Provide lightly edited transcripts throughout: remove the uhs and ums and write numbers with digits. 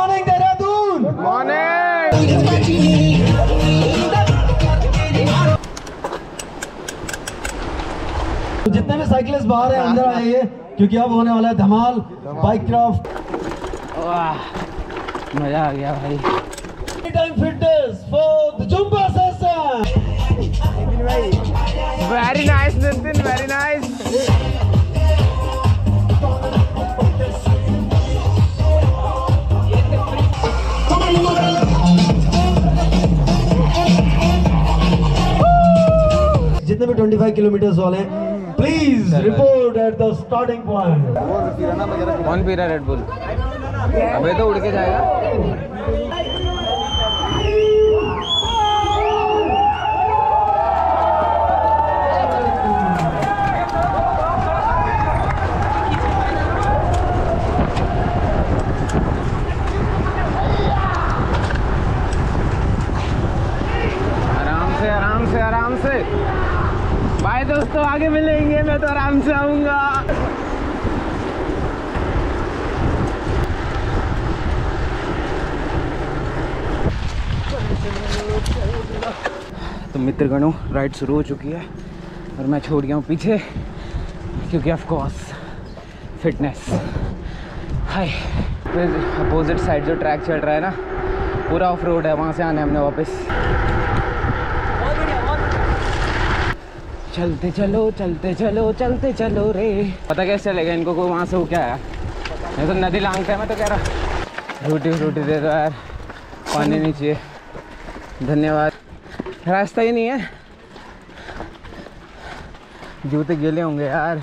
Morning Dehradun. जितने भी cyclist बाहर हैं अंदर आइए, क्योंकि अब होने वाला है धमाल बाइक क्राफ्ट। मजा आ गया भाई। Time fitness for the zumba session. Very nice Nitin, very nice. जितने भी 25 किलोमीटर वाले please report at the starting point. कौन पी रहा रेड बुल? अबे तो उड़ के जाएगा। आराम से बाय दोस्तों, आगे मिलेंगे। मैं तो आराम से आऊंगा। तो मित्रगणों, राइड शुरू हो चुकी है और मैं छोड़ गया हूँ पीछे, क्योंकि of course fitness. Hi, opposite side जो ट्रैक चल रहा है ना, पूरा ऑफ रोड है, वहाँ से आना है हमने वापस। चलते चलो चलते चलो चलते चलो रे। पता कैसे चलेगा इनको को वहाँ से वो क्या है? ये तो नदी लांगता है। मैं तो कह रहा रोटी रोटी दे दो यार, पानी नहीं चाहिए, धन्यवाद। रास्ता ही नहीं है, जूते गीले होंगे यार।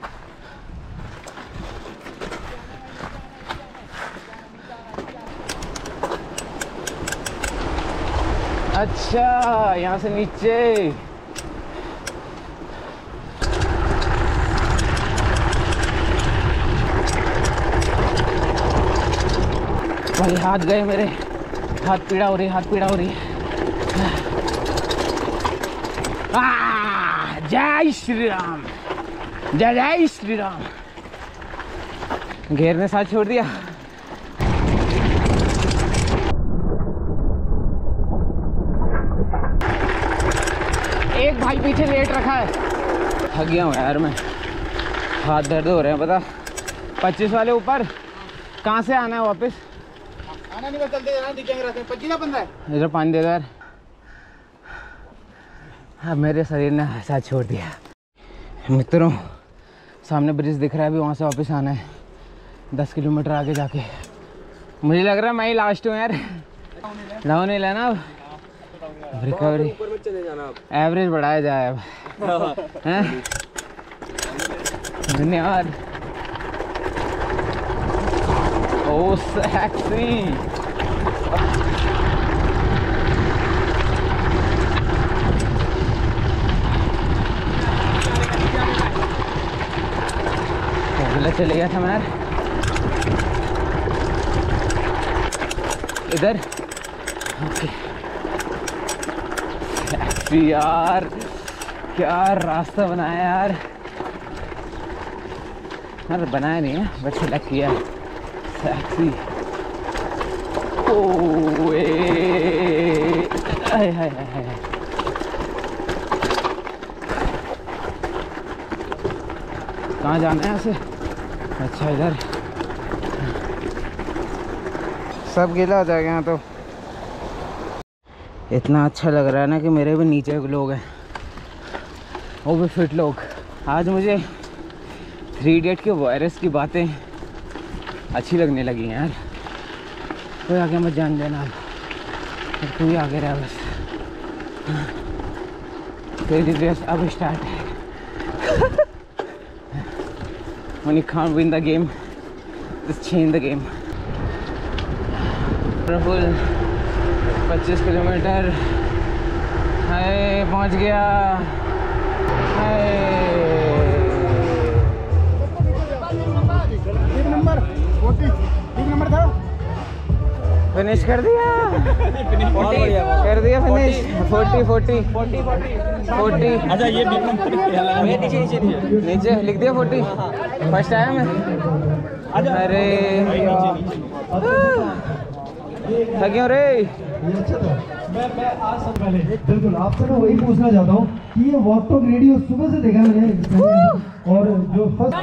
अच्छा, यहाँ से नीचे भाई, हाथ गए मेरे, हाथ पीड़ा हो रही, हाथ पीड़ा हो रही है। जय श्री राम, जय जय श्री राम। घेर ने साथ छोड़ दिया। एक भाई पीछे लेट रखा है। थक गया हूँ यार मैं, हाथ दर्द हो रहे हैं। पता 25 वाले ऊपर कहाँ से आना है वापस? आना नहीं, बस चलते जाना, दिखेंगे रास्ते में। 25 ना 15 है। इधर पानी दे दो यार। हाँ, मेरे शरीर ने साथ छोड़ दिया। मित्रों, सामने ब्रिज दिख रहा है, अभी वहाँ से वापस आना है 10 किलोमीटर आगे जाके। मुझे लग रहा है मैं ही लास्ट हूँ यार। डाउन हिल है ना, अब रिकवरी एवरेज बढ़ाया जाए अब। धन्यवाद। Oh sexy. चले गया था मैं यार इधर। ओके सेक्सी यार, क्या रास्ता बनाया यार। यार बनाया नहीं है, बट सिलेक्ट किया। सेक्सी। ओह हाय हाय हाय। कहाँ जाना है यहाँ से? अच्छा, इधर सब गीला हो जाएगा यहाँ तो। इतना अच्छा लग रहा है ना कि मेरे भी नीचे लोग हैं, वो भी फिट लोग। आज मुझे 3 इडियट के वायरस की बातें अच्छी लगने लगी हैं यार। कोई आगे मत जान देना, तू ही आगे रहा बस। तेरी रेस अब स्टार्ट है। When you can't win the game, just change the game. Full 25 kilometre. Hi, पहुंच गया। हाय, नंबर था, फिनिश कर दिया। कर दिया फिनिश। 40। अच्छा, ये नीचे लिख दिया 40। फर्स्ट आया मैं। अरे थक्यों रे। ये अच्छा था। मैं आज सब पहले बिल्कुल आपसे मैं वही पूछना चाहता हूँ कि ये वॉक टॉक रेडियो सुबह से देखा मैंने, और जो फर्स्ट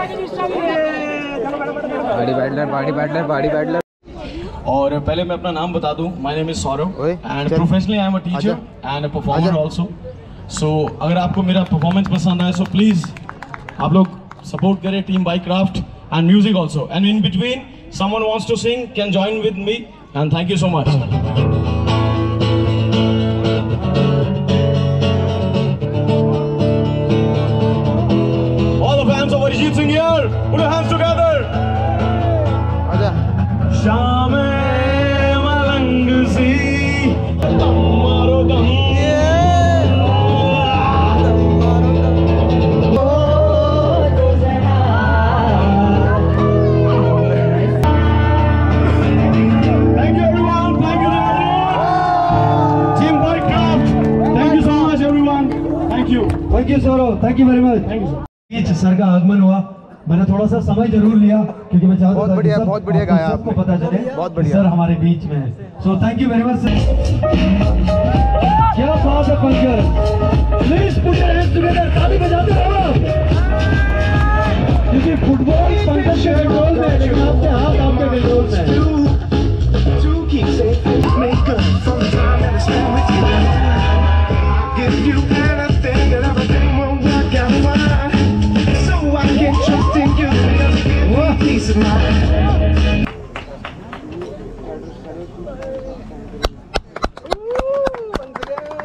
पार्टी बैटलर। और पहले मैं अपना नाम बता दूं, my name is Saurabh and professionally I am a teacher and a performer also. So अगर आपको मेरा परफॉर्मेंस पसंद आए सो प्लीज आप लोग सपोर्ट करें team bikecraft and music also, and in between someone wants to sing can join with me and thank you so much. All the fans of Arijit Singh here, put your hands together. शाम मलंग सी दम मारो दम, Thank you everyone, thank you Team Bikecraft, thank you so much everyone, thank you Saurabh, thank you very much. Thank you sir. Sir का आगमन हुआ, मैंने थोड़ा सा समय जरूर लिया क्योंकि मैं चाहता था बहुत बढ़िया गाया सबको पता चले बहुत बढ़िया सर हमारे बीच में है। So thank you very much sir. क्या बात है Pankaj, please put your hands together, ताली बजाते रहो।